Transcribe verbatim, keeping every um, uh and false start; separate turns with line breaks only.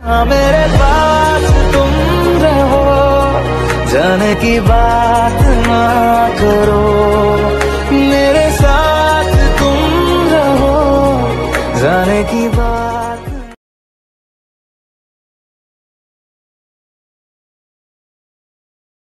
हाँ मेरे पास तुम रहो, जाने की बात ना करो, मेरे साथ तुम रहो, जाने की बात